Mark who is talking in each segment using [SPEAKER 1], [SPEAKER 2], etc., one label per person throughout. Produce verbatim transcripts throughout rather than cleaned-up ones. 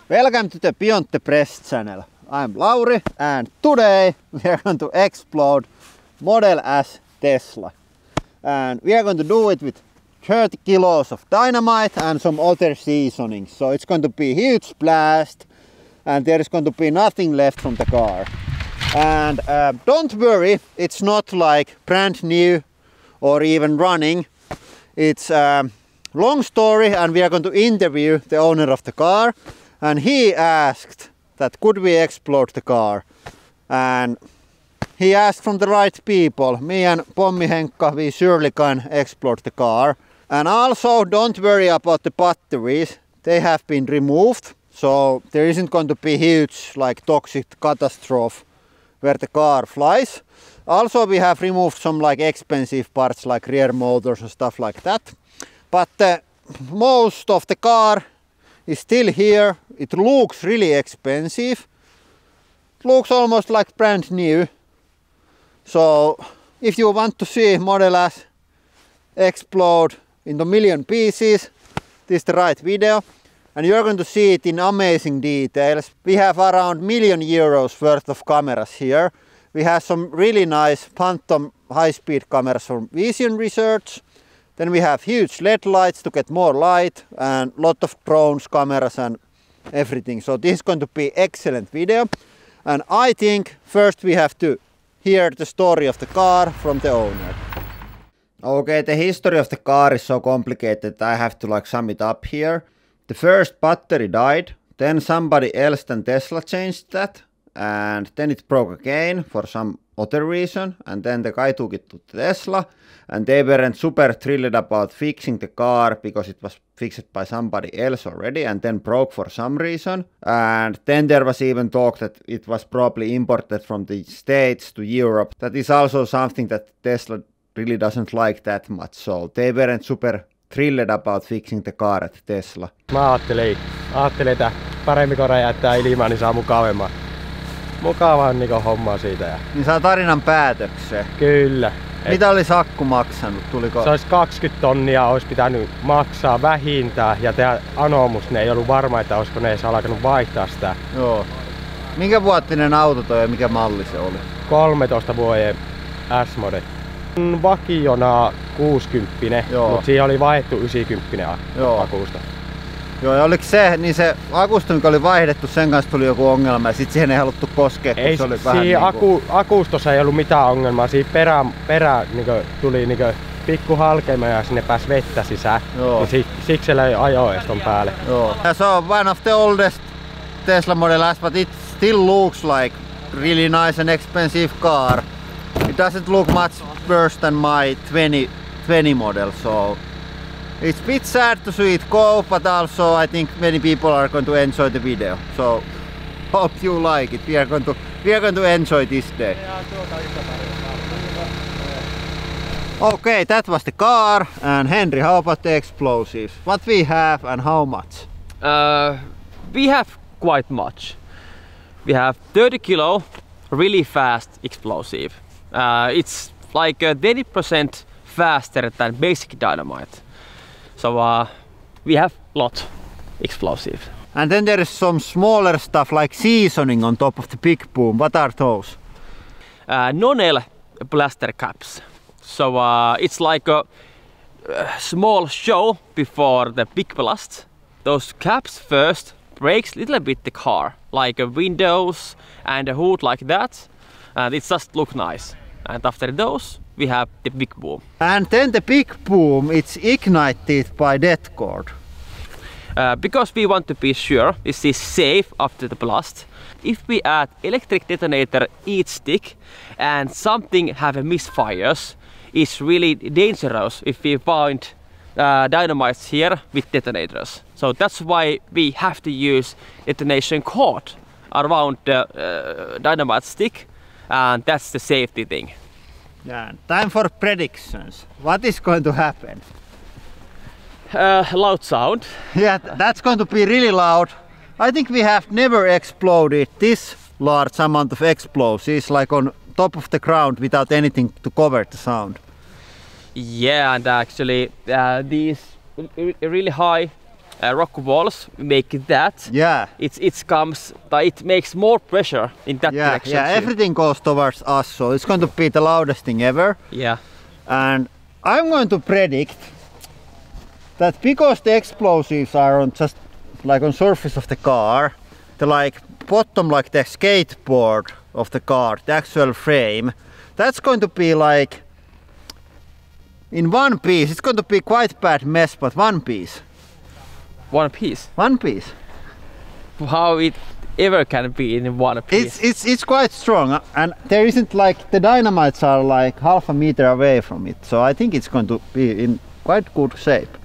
[SPEAKER 1] Welcome to the Beyond the Press channel. I'm Lauri and today we are going to explode Model S Tesla. And we are going to do it with thirty kilos of dynamite and some other seasonings. So it's going to be a huge blast and there is going to be nothing left from the car. And uh, don't worry, it's not like brand new or even running. It's a long story and we are going to interview the owner of the car. And he asked that could we explode the car. And he asked from the right people. Me and Pommi Henkka, we surely can explode the car. And also don't worry about the batteries. They have been removed. So there isn't going to be huge like toxic catastrophe where the car flies. Also we have removed some like expensive parts like rear motors and stuff like that. But uh, most of the car is still here. It looks really expensive. It looks almost like brand new. So if you want to see Model S explode into million pieces, this is the right video. And you're going to see it in amazing details. We have around million euros worth of cameras here. We have some really nice phantom high-speed cameras from Vision Research. Then we have huge L E D lights to get more light and lot of drones, cameras and everything. So this is going to be excellent video. And I think first we have to hear the story of the car from the owner. Okay, the history of the car is so complicated I have to like sum it up here. The first battery died, then somebody else than Tesla changed that, and then it broke again for some other reason, and then the guy took it to Tesla, and they weren't super thrilled about fixing the car because it was fixed by somebody else already and then broke for some reason. And then there was even talk that it was probably imported from the States to Europe. That is also something that Tesla really doesn't like that much, so they weren't super thrilled about fixing the car at Tesla.
[SPEAKER 2] Mä ajattelin, ajattelin että paremmin kun räjäyttää ilmaan, niin saa mukavemman. Mukavan niinku hommaa siitä. Ja...
[SPEAKER 1] Niin saa tarinan päätökseen.
[SPEAKER 2] Kyllä.
[SPEAKER 1] Mitä olisi akku maksanut? Tuliko?
[SPEAKER 2] Se olisi kaksikymmentä tonnia, olisi pitänyt maksaa vähintään ja tehdä anomus. Ne ei ollut varma, että olisiko ne edes alkanut vaihtaa sitä.
[SPEAKER 1] Joo. Minkä vuottinen auto toi ja mikä malli se oli?
[SPEAKER 2] kolmetoista vuoden S-mode. Vakiona kuusikymmentä, mutta siihen oli vaihdettu yhdeksänkymmentä akusta.
[SPEAKER 1] Joo, ja oliko se, niin se akusto, mikä oli vaihdettu, sen kanssa tuli joku ongelma ja sit siihen ei haluttu koskea,
[SPEAKER 2] ei,
[SPEAKER 1] se oli
[SPEAKER 2] vähän
[SPEAKER 1] vähän
[SPEAKER 2] niinku...
[SPEAKER 1] Aku,
[SPEAKER 2] akustossa ei ollut mitään ongelmaa, siinä perä, perä niinku, tuli niinku pikku halkeama ja sinne pääsi vettä sisään. Niin si, siksi se löi ajoeston päälle.
[SPEAKER 1] Joo. Ja se on one of the oldest Tesla Model S, but it still looks like really nice and expensive car. It doesn't look much worse than my twenty twenty model, so it's a bit sad to see it go, but also I think many people are going to enjoy the video. So hope you like it. We are going to we are going to enjoy this day. Okay, that was the car. And Henry, how about the explosives? What we have and how much?
[SPEAKER 3] Uh, we have quite much. We have thirty kilo really fast explosive. Uh, it's like uh, twenty percent faster than basic dynamite. So uh, we have lot explosive.
[SPEAKER 1] And then there is some smaller stuff like seasoning on top of the big boom. What are those?
[SPEAKER 3] Uh, Nonel blaster caps. So uh, it's like a, a small show before the big blast. Those caps first breaks a little bit the car, like uh, windows and a hood like that. And it just look nice. And after those, we have the big boom.
[SPEAKER 1] And then the big boom, it's ignited by death cord.
[SPEAKER 3] Uh, because we want to be sure this is safe after the blast. If we add electric detonator each stick and something have a misfires, it's really dangerous if we find uh, dynamites here with detonators. So that's why we have to use detonation cord around the uh, dynamite stick. And that's the safety thing.
[SPEAKER 1] Yeah, time for predictions. What is going to happen?
[SPEAKER 3] Uh, loud sound.
[SPEAKER 1] Yeah, that's going to be really loud. I think we have never exploded this large amount of explosives like on top of the ground without anything to cover the sound.
[SPEAKER 3] Yeah, and actually uh, these really high uh, rock walls make that.
[SPEAKER 1] Yeah.
[SPEAKER 3] It's it comes, it makes more pressure in that
[SPEAKER 1] yeah,
[SPEAKER 3] direction.
[SPEAKER 1] Yeah,
[SPEAKER 3] too.
[SPEAKER 1] everything goes towards us, so it's going to be the loudest thing ever.
[SPEAKER 3] Yeah.
[SPEAKER 1] And I'm going to predict that because the explosives are on just like on surface of the car, the like bottom, like the skateboard of the car, the actual frame, that's going to be like in one piece. It's going to be quite bad mess, but one piece.
[SPEAKER 3] One piece.
[SPEAKER 1] One piece.
[SPEAKER 3] How it ever can be in one piece?
[SPEAKER 1] It's it's it's quite strong, and there isn't like the dynamites are like half a meter away from it, so I think it's going to be in quite good shape.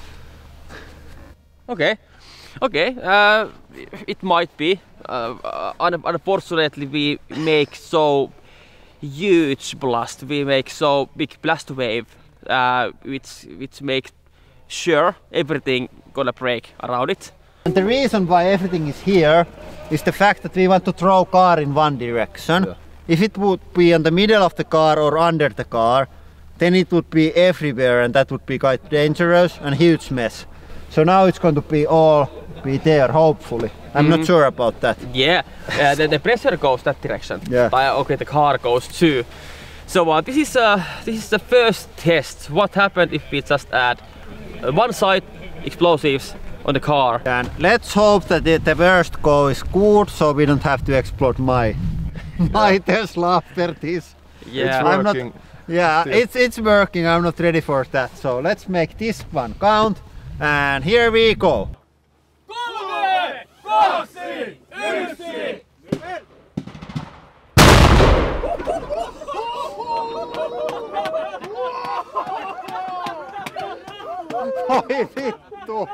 [SPEAKER 3] Okay. Okay. Uh, it might be. Uh, un unfortunately, we make so huge blast. We make so big blast wave, uh, which which make sure everything gonna break around it.
[SPEAKER 1] And the reason why everything is here is the fact that we want to throw car in one direction. Yeah. If it would be in the middle of the car or under the car, then it would be everywhere, and that would be quite dangerous and huge mess. So now it's going to be all be there, hopefully. I'm mm. not sure about that.
[SPEAKER 3] Yeah, uh, the, the pressure goes that direction.
[SPEAKER 1] Yeah.
[SPEAKER 3] Uh, okay, the car goes too. So uh, this is uh, this is the first test. What happened if we just add uh, one side explosives on the car?
[SPEAKER 1] And let's hope that the, the worst go is good, so we don't have to explode my my Tesla after this.
[SPEAKER 3] Yeah,
[SPEAKER 2] it's
[SPEAKER 1] I'm
[SPEAKER 2] working.
[SPEAKER 1] Not, yeah,
[SPEAKER 2] Still.
[SPEAKER 1] it's it's working. I'm not ready for that. So let's make this one count. And here we go.
[SPEAKER 4] Kolme, kaksi, yksi.
[SPEAKER 1] Oi vittu!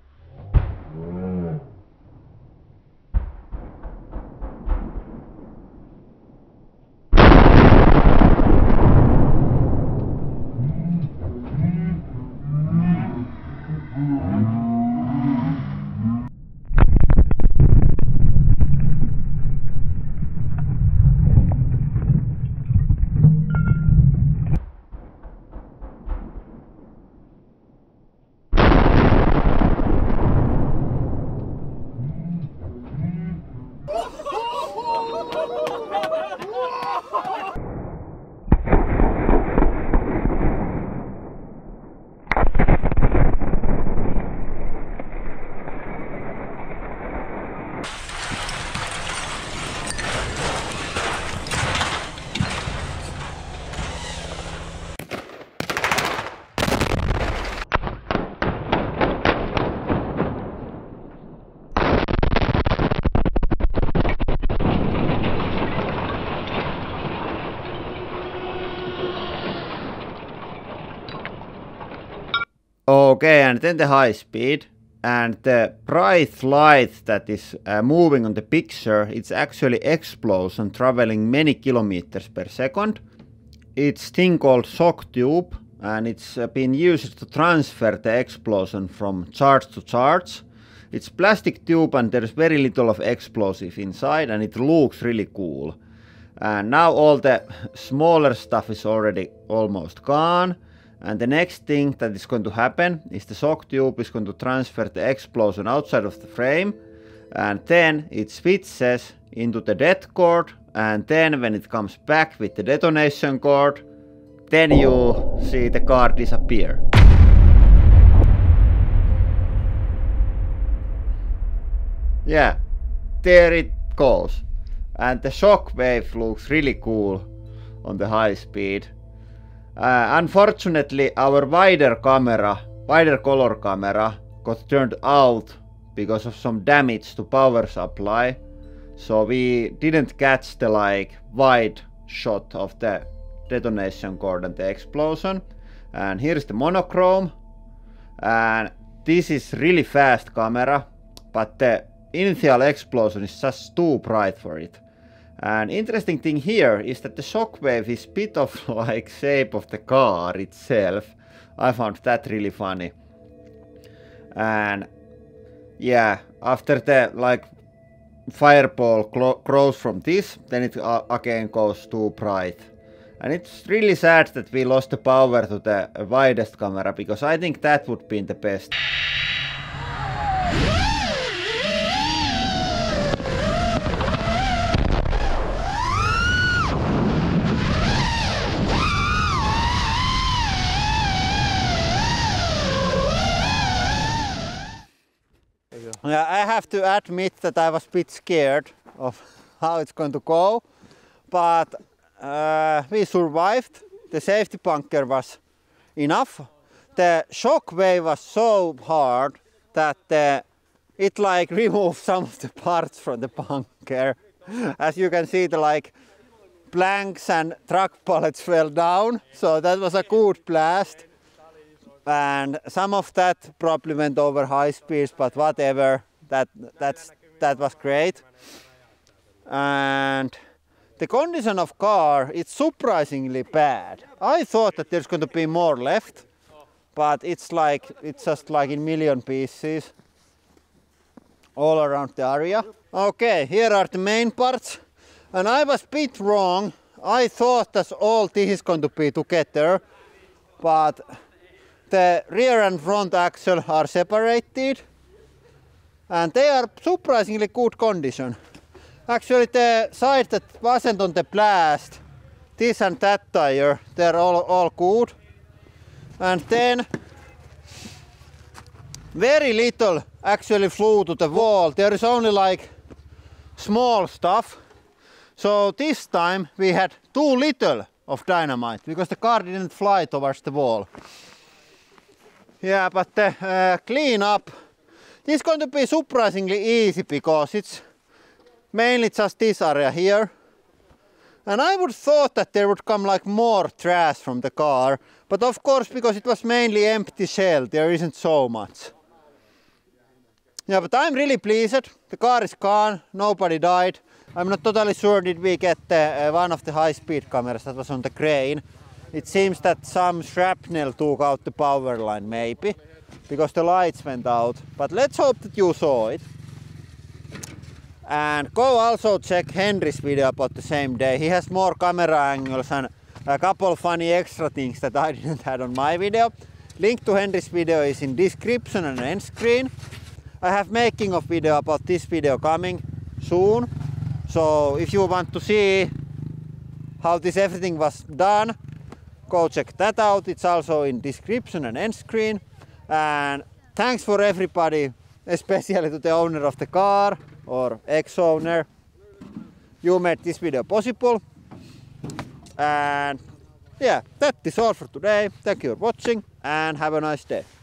[SPEAKER 1] Okay, and then the high speed, and the bright light that is uh, moving on the picture, it's actually explosion traveling many kilometers per second. It's thing called shock tube, and it's uh, been used to transfer the explosion from charge to charge. It's plastic tube and there's very little of explosive inside, and it looks really cool. And now all the smaller stuff is already almost gone. And the next thing that is going to happen is the shock tube is going to transfer the explosion outside of the frame, and then it switches into the death cord, and then when it comes back with the detonation cord, then you see the car disappear. Yeah, there it goes. And the shock wave looks really cool on the high speed. Uh, unfortunately, our wider camera, wider color camera, got turned out because of some damage to power supply. So we didn't catch the like wide shot of the detonation cord and the explosion. And here's the monochrome. And this is really fast camera, but the initial explosion is just too bright for it. And interesting thing here is that the shockwave is bit of like shape of the car itself. I found that really funny. And yeah, after the like fireball grows from this, then it uh, again goes too bright. And it's really sad that we lost the power to the widest camera, because I think that would be the best. Yeah, I have to admit that I was a bit scared of how it's going to go, but uh, we survived. The safety bunker was enough. The shock wave was so hard that uh, it like removed some of the parts from the bunker. As you can see, the like planks and truck pallets fell down, so that was a good blast. And some of that probably went over high speeds, but whatever, that that's that was great. And the condition of car, it's surprisingly bad. I thought that there's going to be more left, but it's like it's just like in million pieces all around the area. Okay, here are the main parts. And I was a bit wrong. I thought that all this is going to be together, but the rear and front axle are separated and they are surprisingly good condition. Actually, the side that wasn't on the blast, this and that tire, they're all, all good. And then very little actually flew to the wall. There is only like small stuff. So this time we had too little of dynamite because the car didn't fly towards the wall. Yeah, but the uh, clean up, this is going to be surprisingly easy because it's mainly just this area here. And I would thought that there would come like more trash from the car, but of course because it was mainly empty shell, there isn't so much. Yeah, but I'm really pleased. The car is gone, nobody died. I'm not totally sure did we get the, uh, one of the high-speed cameras that was on the crane. It seems that some shrapnel took out the power line maybe, because the lights went out. But let's hope that you saw it. And go also check Henry's video about the same day. He has more camera angles and a couple of funny extra things that I didn't have on my video. Link to Henry's video is in description and end screen. I have making of video about this video coming soon. So if you want to see how this everything was done, go check that out. It's also in description and end screen. And thanks for everybody, especially to the owner of the car or ex-owner. You made this video possible. And yeah, that is all for today. Thank you for watching and have a nice day.